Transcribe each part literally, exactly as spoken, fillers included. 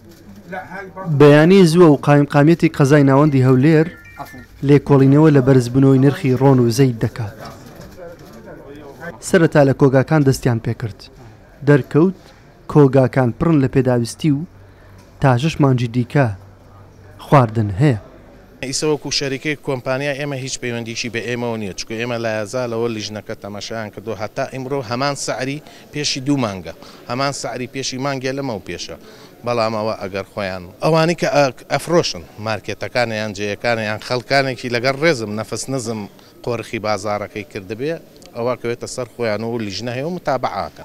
بەیانی زووە و قایمقامەتی قەزای ناوەندی هەولێر لێکۆڵینەوە لە بەرزبوونەوەی نرخی ڕۆن و زەید دەکات. سەرەتا لە کۆگاکان دەستیان پێکرد، دەرکەوت کۆگاکان پڕن لە پێداویستی و تا شەش مانگی دیکە خواردن هەیە. ئیسەوەکو شەریکەی کۆمپانیا ئێمە هیچ پەیوەندیشی بە ئێمەوە نییە، چکە ئێمە لە یازالەوە لیژنەکە تەماشایان کردو هەتا ئیمڕۆ هەمان سعری پێشی دوو مانگە، هەمان سعری پێشی مانگێ لەمە و پێشە. بەڵامەوە ئەگەر خۆیان ئەوانی کە ئەفرۆشن مارکێتەکانیان جێیەکانیان خەڵکانێکی لەگەر ڕێزم نەفس نزم قۆرخی بازارەکەی کردبێ ئەوە کەوێتە سەر خۆیان و لیژنە هەیە و متابعاکە.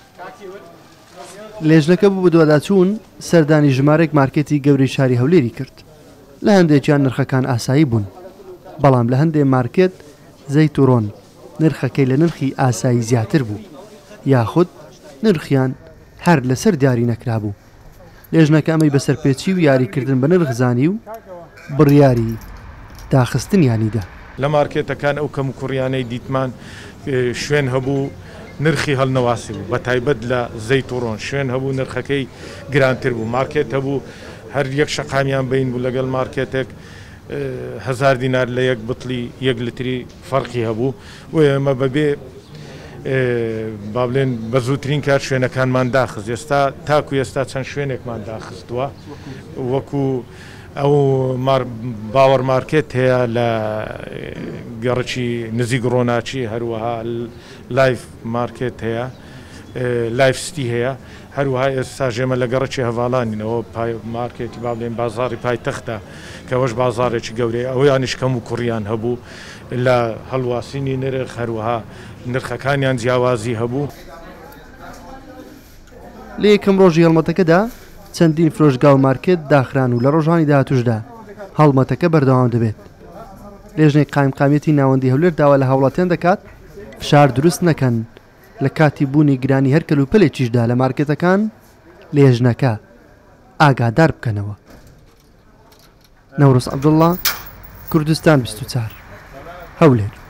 لێژنەکە بوو بە دوواداچوون سەردانی ژمارەێک مارکێتی گەورەی شاری هەولێری کرد. لە هەندێکیان نرخەکان ئاسایی بوون، بەڵام لە هەندێک مارکێت زەیت و ڕۆن نرخەکەی لە نرخی ئاسایی زیاتر بوو، یاخود نرخیان هەر لەسەر دیاری نەکرا بوو. لێژنەکە ئەمەی بەسەرپێچی و یاریکردن بە نرخزانی و بڕیاری داخستنیانیدا. لە مارکێتەکان ئەو کەم و کوڕیانەی دیتمان شوێن هەبوو نرخی هەڵنەواسی بوو، بە تایبەت لە زەیت و ڕۆن شوێن هەبوو نرخەکەی گرانتر بوو. مارکێت هەبوو هەر یەک شەقامیان بین بوو لەگەڵ مارکێتێک هەزار دینار لە یەک بتڵی یەک لتری فەرقی هەبوو و ئێمە بەبێ با بڵێن بە زووترین کار شوێنەکانمان داخست. ئێستا تاکو ئێستا چەند شوێنێکمان داخستووە، وەکو ئەو باوەڕ مارکێت هەیە لە گەڕکی نزیک ڕۆناچی، هەروەها لایف مارکێت هەیە، لایف ستی هەیە، هەروەها ئێستا ژێمە لە گەڕکی هەواڵانینەوە مارکێتی با بڵێن بازاری پایتەختە کە ئەوەش بازارێکی گەورەیە، ئەوەیانیش کەم و کوڕیان هەبوو لە هەڵواسینی نرخ، هەروەها نرخەکانیان جیاوازی هەبوو. لە یەکەم ڕۆژی هەڵمەتەکەدا چەندین فرۆشگا و مارکێت داخران و لە ڕۆژانی داهاتووشدا هەڵمەتەکە بەردەوام دەبێت. لێژنەی قایمقامەتی ناوەندی هەولێر داوا لە هاوڵاتیان دەکات فشار دروست نەکەن لە کاتی بوونی گرانی هەر کەلوپەلێکیشدا لە مارکێتەکان لێژنەکە ئاگادار بکەنەوە. نەورۆز عەبدوڵڵا، کوردستان بیست و چوار، هەولێر.